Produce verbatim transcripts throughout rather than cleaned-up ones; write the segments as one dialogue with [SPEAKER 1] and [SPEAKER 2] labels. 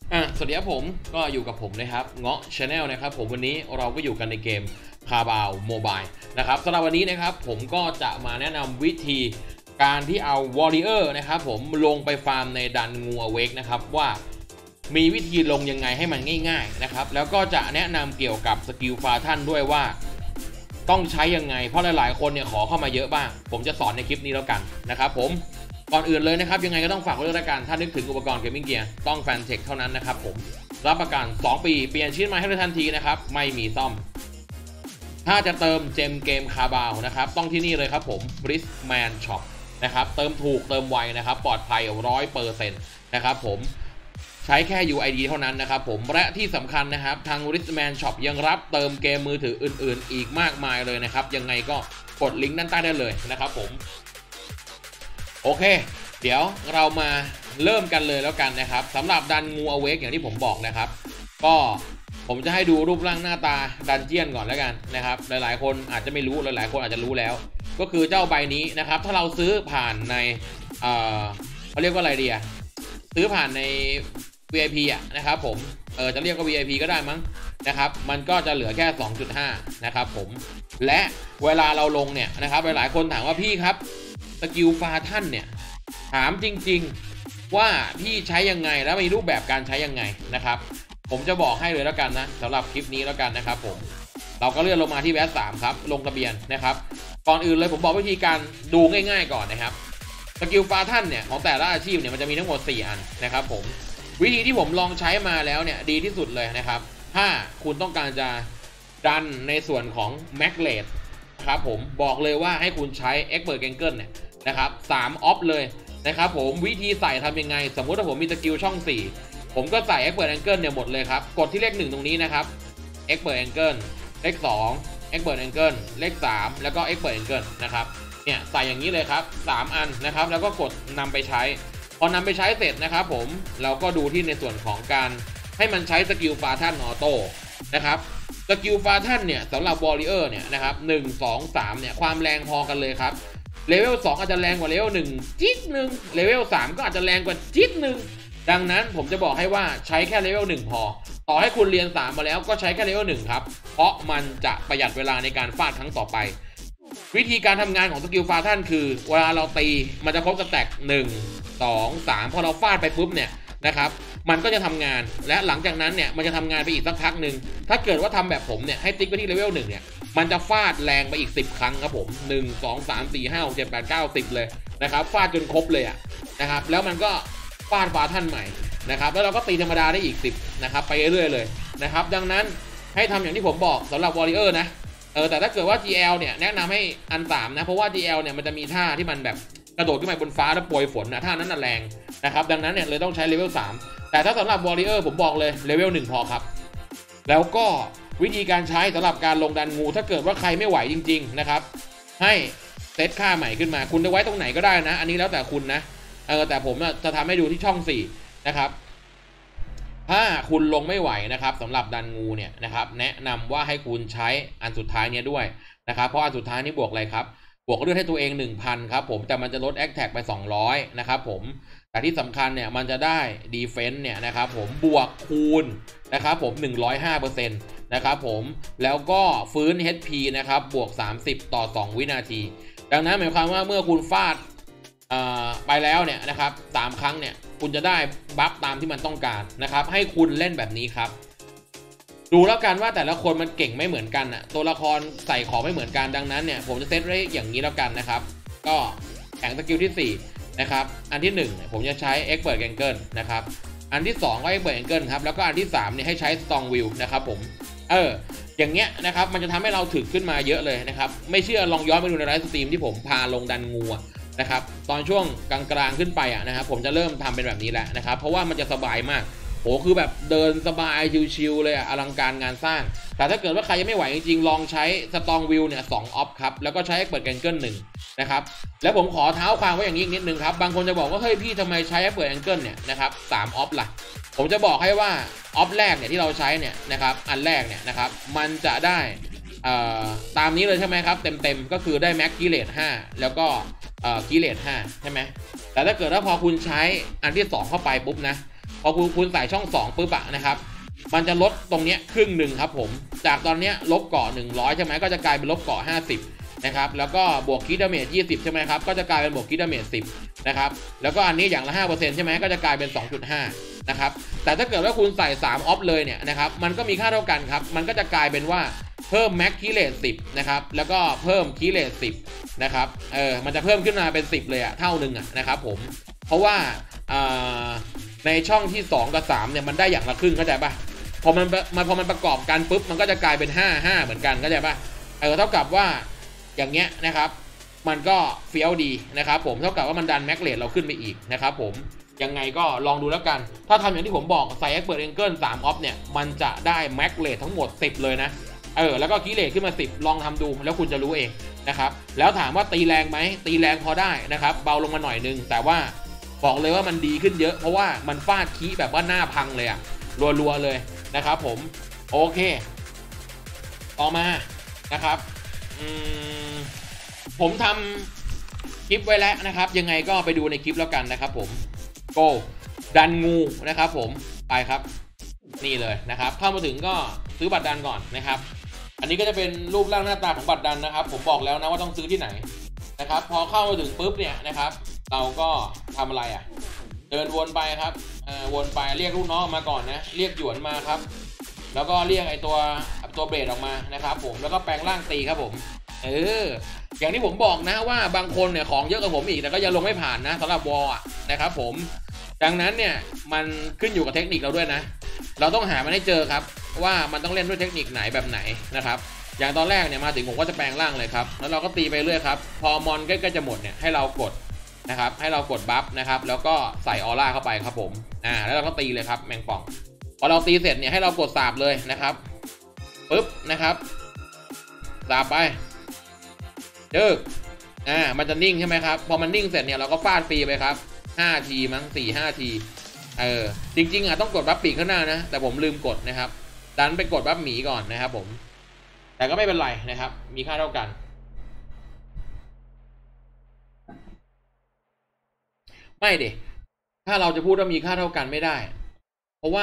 [SPEAKER 1] อ่ะสวัสดีครับผมก็อยู่กับผมนะครับเงาะชาแนลนะครับผมวันนี้เราก็อยู่กันในเกมคาบาวโมบายนะครับสำหรับวันนี้นะครับผมก็จะมาแนะนำวิธีการที่เอาวอริเออร์นะครับผมลงไปฟาร์มในดันงูอเวกนะครับว่ามีวิธีลงยังไงให้มันง่ายๆนะครับแล้วก็จะแนะนำเกี่ยวกับสกิลฟาท่านด้วยว่าต้องใช้ยังไงเพราะหลายๆคนเนี่ยขอเข้ามาเยอะบ้างผมจะสอนในคลิปนี้แล้วกันนะครับผมก่อนอื่นเลยนะครับยังไงก็ต้องฝากไว้ด้วยละกันถ้านึกถึงอุปกรณ์เกมมิ่งเกียร์ต้องแฟนเทคเท่านั้นนะครับผมรับประกันสองปีเปลี่ยนชิ้นใหม่ให้เลยทันทีนะครับไม่มีซ่อมถ้าจะเติมเจมเกมคาบาวนะครับต้องที่นี่เลยครับผม Brisman Shop นะครับเติมถูกเติมไวนะครับปลอดภัย ร้อยเปอร์เซ็นต์ นะครับผมใช้แค่ ยู ไอ ดี เท่านั้นนะครับผมและที่สำคัญนะครับทาง Brisman Shop ยังรับเติมเกมมือถืออื่นๆอีกมากมายเลยนะครับยังไงก็กดลิงก์ด้านใต้ได้เลยนะครับผมโอเคเดี๋ยวเรามาเริ่มกันเลยแล้วกันนะครับสำหรับดันงูอเวกอย่างที่ผมบอกนะครับก็ผมจะให้ดูรูปร่างหน้าตาดันเจียนก่อนแล้วกันนะครับหลายๆคนอาจจะไม่รู้หลายๆคนอาจจะรู้แล้วก็คือเจ้าใบนี้นะครับถ้าเราซื้อผ่านในเอ่อเขาเรียกว่าอะไรดีอะซื้อผ่านใน วี ไอ พี อ่ะนะครับผมเออจะเรียกว่า วี ไอ พี ก็ได้มั้งนะครับมันก็จะเหลือแค่ สองจุดห้า นะครับผมและเวลาเราลงเนี่ยนะครับหลายๆคนถามว่าพี่ครับสกิลฟาท่านเนี่ยถามจริงๆว่าพี่ใช้ยังไงแล้วมีรูปแบบการใช้ยังไงนะครับผมจะบอกให้เลยแล้วกันนะสำหรับคลิปนี้แล้วกันนะครับผมเราก็เลื่อนลงมาที่แบทสามครับลงทะเบียนนะครับก่อนอื่นเลยผมบอกวิธีการดูง่ายๆก่อนนะครับสกิลฟาท่านเนี่ยของแต่ละอาชีพเนี่ยมันจะมีทั้งหมดสี่อันนะครับผมวิธีที่ผมลองใช้มาแล้วเนี่ยดีที่สุดเลยนะครับถ้าคุณต้องการจะดันในส่วนของแม็กเลดครับผมบอกเลยว่าให้คุณใช้ Expert Angle เนี่ยนะครับสามออฟเลยนะครับผมวิธีใส่ทำยังไงสมมุติว่าผมมีสกิลช่องสี่ผมก็ใส่ Expert Angle เนี่ยหมดเลยครับกดที่เลขหนึ่งตรงนี้นะครับ Expert Angle เลขสอง Expert Angle เลขสามแล้วก็ Expert Angle นะครับเนี่ยใส่อย่างนี้เลยครับสามอันนะครับแล้วก็กดนำไปใช้พอนำไปใช้เสร็จนะครับผมเราก็ดูที่ในส่วนของการให้มันใช้สกิลฟาท่านออโต้นะครับสกิลฟาท่านเนี่ยสำหรับวอริเออร์เนี่ยนะครับหนึ่ง สอง สามเนี่ยความแรงพอกันเลยครับเลเวลสองอาจจะแรงกว่าเลเวลหนึ่งจิ๊ดหนึ่งเลเวลสามก็อาจจะแรงกว่าจิ๊ดหนึ่งดังนั้นผมจะบอกให้ว่าใช้แค่เลเวลหนึ่งพอต่อให้คุณเรียนสามมาแล้วก็ใช้แค่เลเวลหนึ่งครับเพราะมันจะประหยัดเวลาในการฟาดครั้งต่อไปวิธีการทำงานของสกิลฟาท่านคือเวลาเราตีมันจะครบสแต็กหนึ่ง สอง สามพอเราฟาดไปปุ๊บเนี่ยนะครับมันก็จะทำงานและหลังจากนั้นเนี่ยมันจะทำงานไปอีกสักพักหนึ่งถ้าเกิดว่าทำแบบผมเนี่ยให้ติ๊กไปที่เลเวลหนึ่งเนี่ยมันจะฟาดแรงไปอีกสิบครั้งครับผมหนึ่ง สอง สาม สี่ ห้า หก เจ็ด แปด เก้า สิบเลยนะครับฟาดจนครบเลยอ่ะนะครับแล้วมันก็ฟาดฟาท่านใหม่นะครับแล้วเราก็ตีธรรมดาได้อีกสิบนะครับไปเรื่อยๆเลยนะครับดังนั้นให้ทำอย่างที่ผมบอกสำหรับวอริเออร์นะเออแต่ถ้าเกิดว่า จี แอล เนี่ยแนะนำให้อันสามนะเพราะว่า จี แอล เนี่ยมันจะมีท่าที่มันแบบกระโดดขึ้นไปบนฟ้าแล้วโปรยฝนนะท่านั้นน่ะแรงนะครับดังนั้นเนี่ยเลยต้องใช้เลเวลสามแต่ถ้าสำหรับวอริเออร์ผมบอกเลยเลเวลหนึ่งพอครับแล้วก็วิธีการใช้สำหรับการลงดันงูถ้าเกิดว่าใครไม่ไหวจริงๆนะครับให้เซตค่าใหม่ขึ้นมาคุณจะไว้ตรงไหนก็ได้นะอันนี้แล้วแต่คุณนะเออแต่ผมจะทำให้ดูที่ช่องสี่นะครับถ้าคุณลงไม่ไหวนะครับสำหรับดันงูเนี่ยนะครับแนะนำว่าให้คุณใช้อันสุดท้ายเนี้ยด้วยนะครับเพราะอันสุดท้ายนี้บวกอะไรครับบวกเลือดให้ตัวเอง หนึ่งพัน ครับผมแต่มันจะลด Attack ไปสองร้อยนะครับผมแต่ที่สำคัญเนี่ยมันจะได้ Defense เนี่ยนะครับผมบวกคูณนะครับผม หนึ่งร้อยห้าเปอร์เซ็นต์ นะครับผมแล้วก็ฟื้น เอช พี นะครับบวกสามสิบต่อสองวินาทีดังนั้นหมายความว่าเมื่อคุณฟาดไปแล้วเนี่ยนะครับสามครั้งเนี่ยคุณจะได้บัฟตามที่มันต้องการนะครับให้คุณเล่นแบบนี้ครับดูแล้วกันว่าแต่ละคนมันเก่งไม่เหมือนกันอ่ะตัวละครใส่ของไม่เหมือนกันดังนั้นเนี่ยผมจะเซตไว้อย่างนี้แล้วกันนะครับก็แข่งสกิลที่สี่นะครับอันที่หนึ่งผมจะใช้ Expert Angle นะครับอันที่สองก็ Expert Angle ครับแล้วก็อันที่สามเนี่ยให้ใช้ Strong Will นะครับผมเอออย่างเงี้ยนะครับมันจะทำให้เราถึกขึ้นมาเยอะเลยนะครับไม่เชื่อลองย้อนไปดูในไลฟ์สตรีมที่ผมพาลงดันงูนะครับตอนช่วงกลางๆขึ้นไปอ่ะนะครับผมจะเริ่มทำเป็นแบบนี้แหละนะครับเพราะว่ามันจะสบายมากโหคือแบบเดินสบายชิวๆเลยอ่ะอลังการงานสร้างแต่ถ้าเกิดว่าใครยังไม่ไหวจริงๆลองใช้สตองวิวเนี่ยสองออฟครับแล้วก็ใช้เปิดแองเกิลหนึ่งนะครับแล้วผมขอเท้าความไว้อย่างนี้อีกนิดนึงครับบางคนจะบอกว่าเฮ้ยพี่ทำไมใช้เปิดแองเกิลเนี่ยนะครับสามออฟล่ะผมจะบอกให้ว่าออฟแรกเนี่ยที่เราใช้เนี่ยนะครับอันแรกเนี่ยนะครับมันจะได้ตามนี้เลยใช่ไหมครับเต็มๆก็คือได้แม็กกิเลตห้าแล้วก็กิเลตห้าใช่ไหมแต่ถ้าเกิดว่าพอคุณใช้อันที่สองเข้าไปปุ๊บนะพอคุณคุณใส่ช่องสองปุ๊บอะนะครับมันจะลดตรงเนี้ยครึ่งหนึ่งครับผมจากตอนเนี้ยลบเกาะหนึ่งร้อยใช่ไหมก็จะกลายเป็นลบเกาะห้าสิบนะครับแล้วก็บวกคิดดาเมจยี่สิบใช่ไหมครับก็จะกลายเป็นบวกคิดดาเมจสิบนะครับแล้วก็อันนี้อย่างละ ห้าเปอร์เซ็นต์ ใช่ไหมก็จะกลายเป็น สองจุดห้า นะครับแต่ถ้าเกิดว่าคุณใส่สามออฟเลยเนี่ยนะครับมันก็มีค่าเท่ากันครับมันก็จะกลายเป็นว่าเพิ่มแม็กคีเลตสิบนะครับแล้วก็เพิ่มคีเลตสิบนะครับเออมันจะเพิ่มขึ้นมาเป็นสิบเลยอะเท่านึงอะนะครับผมเพราะว่าในช่องที่สองกับสามเนี่ยมันได้อย่างละครึ่งเข้าใจปะพอมันมันพอมันประกอบกันปุ๊บมันก็จะกลายเป็นห้า ห้าเหมือนกันเข้าใจปะเออเท่ากับว่าอย่างเงี้ยนะครับมันก็เฟี้ยวดีนะครับผมเท่ากับว่ามันดันแม็กเลตเราขึ้นไปอีกนะครับผมยังไงก็ลองดูแล้วกันถ้าทำอย่างที่ผมบอกใส่ Expert Angle สามออฟเนี่ยมันจะได้แม็กเลตทั้งหมดสิบเลยนะเออแล้วก็คีเลตขึ้นมาสิบลองทำดูแล้วคุณจะรู้เองนะครับแล้วถามว่าตีแรงไหมตีแรงพอได้นะครับเบาลงมาหน่อยนึงแต่ว่าบอกเลยว่ามันดีขึ้นเยอะเพราะว่ามันฟาดคีแบบว่าหน้าพังเลยอะรัวๆเลยนะครับผมโอเคต่อมานะครับอืมผมทำคลิปไว้แล้วนะครับยังไงก็ไปดูในคลิปแล้วกันนะครับผมโกดันงูนะครับผมไปครับนี่เลยนะครับเข้ามาถึงก็ซื้อบัตรดันก่อนนะครับอันนี้ก็จะเป็นรูปร่างหน้าตาของบัตรดันนะครับผมบอกแล้วนะว่าต้องซื้อที่ไหนนะครับพอเข้ามาถึงปุ๊บเนี่ยนะครับเราก็ทำอะไรอ่ะเดินวนไปครับวนไปเรียกลูกน้องมาก่อนนะเรียกหยวนมาครับแล้วก็เรียกไอตัวตัวเบรดออกมานะครับผมแล้วก็แปลงร่างตีครับผมเอออย่างที่ผมบอกนะว่าบางคนเนี่ยของเยอะกว่าผมอีกแต่ก็ยังลงไม่ผ่านนะสำหรับวอลนะครับผมดังนั้นเนี่ยมันขึ้นอยู่กับเทคนิคเราด้วยนะเราต้องหามันให้เจอครับว่ามันต้องเล่นด้วยเทคนิคไหนแบบไหนนะครับอย่างตอนแรกเนี่ยมาถึงผมก็จะแปลงร่างเลยครับแล้วเราก็ตีไปเรื่อยครับพอมอนใกล้ๆจะหมดเนี่ยให้เรากดนะครับให้เรากดบัฟนะครับแล้วก็ใส่ออร่าเข้าไปครับผมอ่าแล้วเราก็ตีเลยครับแมงป่องพอเราตีเสร็จเนี่ยให้เรากดสาบเลยนะครับปึ๊บนะครับสาบไปเจออ่ามันจะนิ่งใช่ไหมครับพอมันนิ่งเสร็จเนี่ยเราก็ฟาดฟรีไปครับห้าทีมั้ง สี่ ห้า ทีเออจริงๆอ่ะต้องกดบัฟปีกข้างหน้านะแต่ผมลืมกดนะครับดันไปกดบัฟหมีก่อนนะครับผมแต่ก็ไม่เป็นไรนะครับมีค่าเท่ากันไม่ดิถ้าเราจะพูดว่ามีค่าเท่ากันไม่ได้เพราะว่า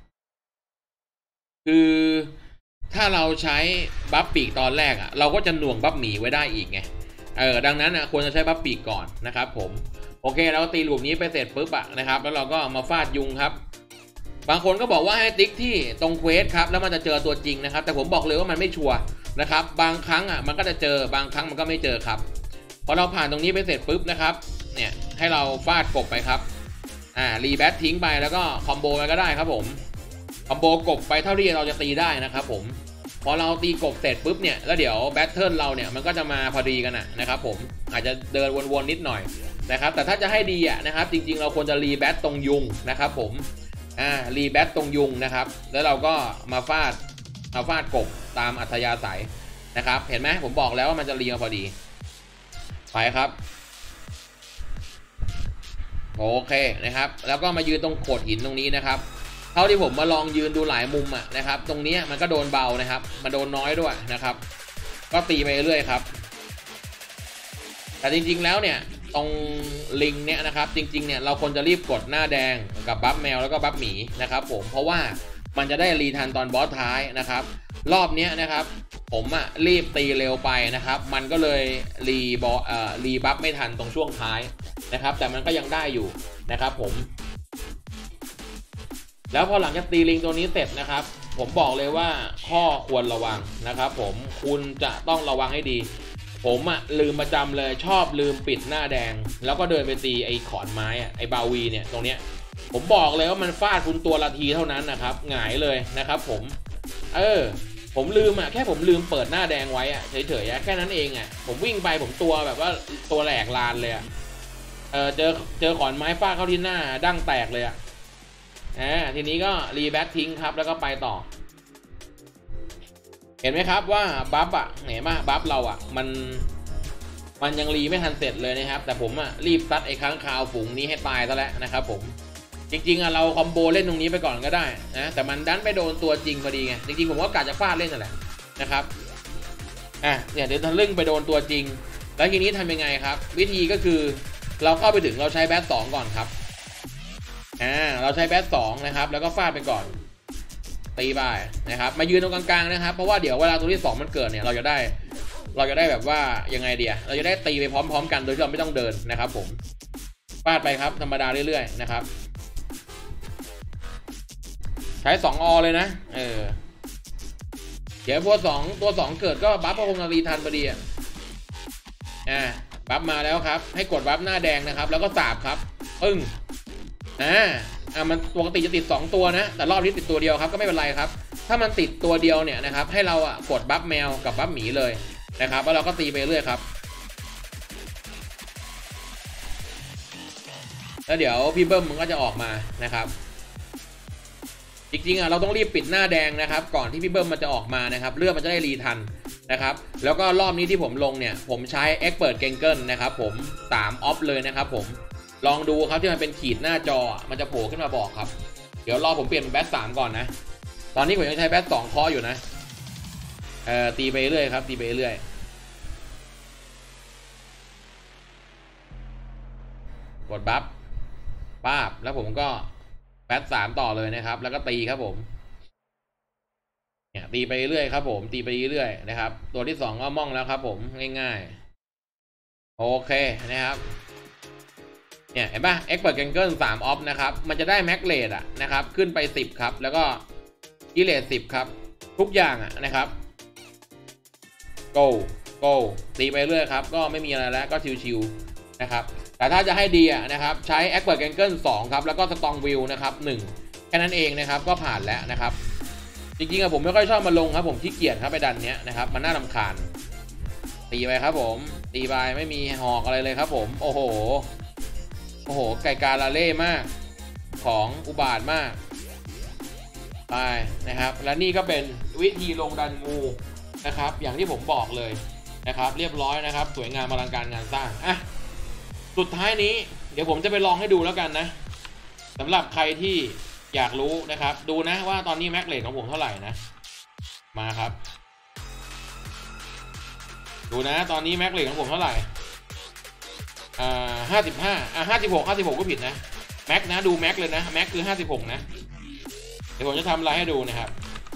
[SPEAKER 1] คือถ้าเราใช้บัฟปีกตอนแรกอ่ะเราก็จะหน่วงบัฟหมีไว้ได้อีกไงเออดังนั้นอ่ะควรจะใช้บัฟปีกก่อนนะครับผมโอเคเราตีหลุมนี้ไปเสร็จปุ๊บอ่ะนะครับแล้วเราก็มาฟาดยุงครับบางคนก็บอกว่าให้ติ๊กที่ตรงเควสครับแล้วมันจะเจอตัวจริงนะครับแต่ผมบอกเลยว่ามันไม่ชัวร์นะครับบางครั้งอ่ะมันก็จะเจอบางครั้งมันก็ไม่เจอครับพอเราผ่านตรงนี้ไปเสร็จปุ๊บนะครับเนี่ยให้เราฟาดกบไปครับอ่ารีแบททิ้งไปแล้วก็คอมโบไปก็ได้ครับผมคอมโบกบไปเท่าที่เราจะตีได้นะครับผมพอเราตีกบเสร็จปุ๊บเนี่ยแล้วเดี๋ยวแบทเทิลเราเนี่ยมันก็จะมาพอดีกันนะครับผมอาจจะเดินวนๆนิดหน่อยนะครับแต่ถ้าจะให้ดีอ่ะนะครับจริงๆเราควรจะรีแบทตรงยุงนะครับผมอ่ารีแบทตรงยุงนะครับแล้วเราก็มาฟาดมาฟาดกบตามอัธยาศัยนะครับเห็นไหมผมบอกแล้วว่ามันจะรีมาพอดีไปครับโอเคนะครับแล้วก็มายืนตรงโขดหินตรงนี้นะครับเท่าที่ผมมาลองยืนดูหลายมุมอ่ะนะครับตรงนี้มันก็โดนเบานะครับมันโดนน้อยด้วยนะครับก็ตีไปเรื่อยครับแต่จริงๆแล้วเนี่ยตรงลิงเนี่ยนะครับจริงๆเนี่ยเราควรจะรีบกดหน้าแดงกับบัฟแมวแล้วก็บัฟหมีนะครับผมเพราะว่ามันจะได้รีทันตอนบอสท้ายนะครับรอบนี้นะครับผมอ่ะรีบตีเร็วไปนะครับมันก็เลยรีบอเอ่อรีบัฟไม่ทันตรงช่วงท้ายนะครับแต่มันก็ยังได้อยู่นะครับผมแล้วพอหลังจากตีลิงตัวนี้เสร็จนะครับผมบอกเลยว่าข้อควรระวังนะครับผมคุณจะต้องระวังให้ดีผมอะลืมประจำเลยชอบลืมปิดหน้าแดงแล้วก็เดินไปตีไอ้ขอนไม้อะไอ้บาวีเนี่ยตรงเนี้ยผมบอกเลยว่ามันฟาดคุณตัวละทีเท่านั้นนะครับหงายเลยนะครับผมเออผมลืมอะแค่ผมลืมเปิดหน้าแดงไว้อะเฉยๆแค่นั้นเองอะผมวิ่งไปผมตัวแบบว่าตัวแหลกลานเลยอะเออเจอเจอขอนไม้ฟาดเข้าที่หน้าดั้งแตกเลยอะอ่าทีนี้ก็รีแบ็คทิ้งครับแล้วก็ไปต่อเห็นไหมครับว่าบัฟอะเห็นไหมบัฟเราอะมันมันยังรีไม่ทันเสร็จเลยนะครับแต่ผมอะรีบซัดไอ้ค้างคาวฝูงนี้ให้ตายซะแล้วนะครับผมจริงๆอะเราคอมโบเล่นตรงนี้ไปก่อนก็ได้นะแต่มันดันไปโดนตัวจริงพอดีไงจริงๆผมว่ากะจะฟาดเล่นนั่นแหละนะครับอ่ะเนี่ยเดี๋ยวทะลึ่งไปโดนตัวจริงแล้วทีนี้ทำยังไงครับวิธีก็คือเราเข้าไปถึงเราใช้แบทสองก่อนครับอ่าเราใช้แบทสองนะครับแล้วก็ฟาดไปก่อนตีไปนะครับมายืนตรงกลางๆนะครับเพราะว่าเดี๋ยวเวลาตัวที่สองมันเกิดเนี่ยเราจะได้เราจะได้แบบว่ายังไงเดียเราจะได้ตีไปพร้อมๆกันโดยที่เราไม่ต้องเดินนะครับผมฟาดไปครับธรรมดาเรื่อยๆนะครับใช้สองอเลยนะเออเดี๋ยวพวกสองตัวสองเกิดก็บัฟพวกนารีทันพอดีอ่ะอ่าบัฟมาแล้วครับให้กดบัฟหน้าแดงนะครับแล้วก็สาบครับปึ้งอ่าอ่ามันปกติจะติดสองตัวนะแต่รอบนี้ติดตัวเดียวครับก็ไม่เป็นไรครับถ้ามันติดตัวเดียวเนี่ยนะครับให้เราอ่ะกดบัฟแมวกับบัฟหมีเลยนะครับแล้วเราก็ตีไปเรื่อยครับแล้วเดี๋ยวพี่เบิ้มมันก็จะออกมานะครับจริงๆอ่ะเราต้องรีบปิดหน้าแดงนะครับก่อนที่พี่เบิ้มมันจะออกมานะครับเลือดมันจะได้รีทันนะครับแล้วก็รอบนี้ที่ผมลงเนี่ยผมใช้ Expert Gangle นะครับผมสามออฟเลยนะครับผมลองดูครับที่มันเป็นขีดหน้าจอมันจะโผล่ขึ้นมาบอกครับเดี๋ยวรอผมเปลี่ยนเป็นแบทสามก่อนนะตอนนี้ผมยังใช้แบทสองเคาะอยู่นะเอ่อตีไปเรื่อยครับตีไปเรื่อยกดบัฟป้าบแล้วผมก็แบทสามต่อเลยนะครับแล้วก็ตีครับผมเนี่ยตีไปเรื่อยครับผมตีไปเรื่อยนะครับตัวที่สองก็ม่องแล้วครับผมง่ายๆโอเคนะครับเนี่ยเห็นป่ะ Expert Gangle สามออฟนะครับมันจะได้แม็กเลดอ่ะนะครับขึ้นไปสิบครับแล้วก็กิเลสสิบครับทุกอย่างอ่ะนะครับ go go ตีไปเรื่อยครับก็ไม่มีอะไรแล้วก็ชิวๆนะครับแต่ถ้าจะให้ดีอ่ะนะครับใช้ Expert Gangle สองครับแล้วก็ Strong Will นะครับหนึ่งแค่นั้นเองนะครับก็ผ่านแล้วนะครับจริงๆอะผมไม่ค่อยชอบมาลงครับผมขี้เกียจครับไปดันเนี้ยนะครับมันน่ารำคาญตีไปครับผมตีไปไม่มีหอกอะไรเลยครับผมโอ้โหโอ้โหไก่กาลาเล่มากของอุบาทมากไปนะครับและนี่ก็เป็นวิธีลงดันงูนะครับอย่างที่ผมบอกเลยนะครับเรียบร้อยนะครับสวยงามอลังการงานสร้างอ่ะสุดท้ายนี้เดี๋ยวผมจะไปลองให้ดูแล้วกันนะสำหรับใครที่อยากรู้นะครับดูนะว่าตอนนี้แม็กเลทของผมเท่าไหร่นะมาครับดูนะตอนนี้แม็กเลทของผมเท่าไหร่อ่าห้าสิบห้าอ่าห้าสิบหกห้าสิบหกก็ผิดนะแม็กนะดูแม็กเลยนะแม็กคือห้าสิบหกนะเดี๋ยวผมจะทำอะไรให้ดูนะครับ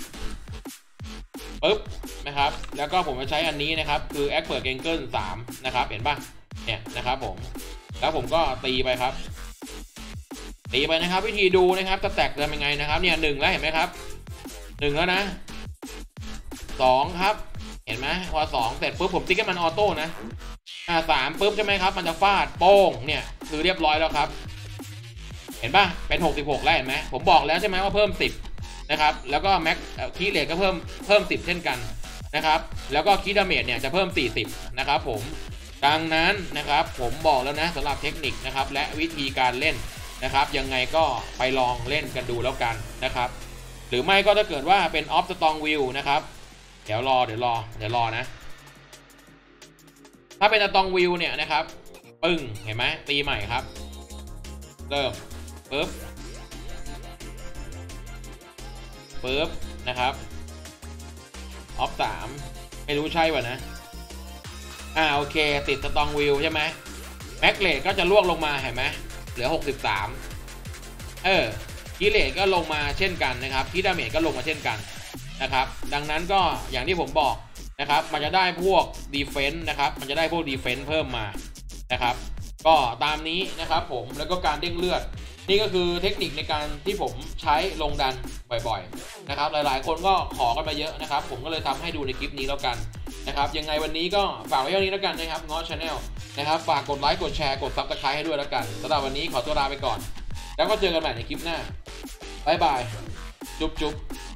[SPEAKER 1] ปึ๊บนะครับแล้วก็ผมจะใช้อันนี้นะครับคือ Expert Gangle สามนะครับเห็นป่ะเนี่ยนะครับผมแล้วผมก็ตีไปครับตีไปนะครับวิธีดูนะครับจะแตกทำยังไงนะครับเนี่ยหนึ่งแล้วเห็นไหมครับหนึ่งแล้วนะสองครับเห็นไหมพอสองเสร็จปุ๊บผมติ๊กให้มันออโต้นะอ่าสามปุ๊บใช่ไหมครับมันจะฟาดโป้งเนี่ยคือเรียบร้อยแล้วครับเห็นป่ะเป็นหกสิบหกแล้วเห็นไหมผมบอกแล้วใช่ไหมว่าเพิ่มสิบนะครับแล้วก็แม็กคีเลทก็เพิ่มเพิ่มสิบเช่นกันนะครับแล้วก็คีดาเมจเนี่ยจะเพิ่มสี่สิบนะครับผมดังนั้นนะครับผมบอกแล้วนะสำหรับเทคนิคนะครับและวิธีการเล่นนะครับยังไงก็ไปลองเล่นกันดูแล้วกันนะครับหรือไม่ก็ถ้าเกิดว่าเป็นออฟสตองวิวนะครับเดี๋ยวรอเดี๋ยวรอเดี๋ยวรอนะถ้าเป็นสตองวิวเนี่ยนะครับปึ้งเห็นไหมตีใหม่ครับเริ่มปึ๊บปึ๊บนะครับออฟสามไม่รู้ใช่ป่ะนะอ่าโอเคติดสตองวิวใช่ไหมแม็กเลทก็จะล่วงลงมาเห็นไหมเหลือหกสิบสามเออกิเลสก็ลงมาเช่นกันนะครับคีดาเมจก็ลงมาเช่นกันนะครับดังนั้นก็อย่างที่ผมบอกนะครับมันจะได้พวกดีเฟนส์นะครับมันจะได้พวกดีเฟนส์เพิ่มมานะครับก็ตามนี้นะครับผมแล้วก็การเด้งเลือดนี่ก็คือเทคนิคในการที่ผมใช้ลงดันบ่อยๆนะครับหลายๆคนก็ขอกันมาเยอะนะครับผมก็เลยทำให้ดูในคลิปนี้แล้วกันนะครับยังไงวันนี้ก็ฝากไว้เท่านี้แล้วกันนะครับง้อ Channel นะครับฝากกดไลค์กดแชร์กด ซับสไครบ์ ให้ด้วยแล้วกันสำหรับวันนี้ขอตัวลาไปก่อนแล้วก็เจอกันใหม่ในคลิปหน้าบ๊ายบายจุ๊บจุ๊บ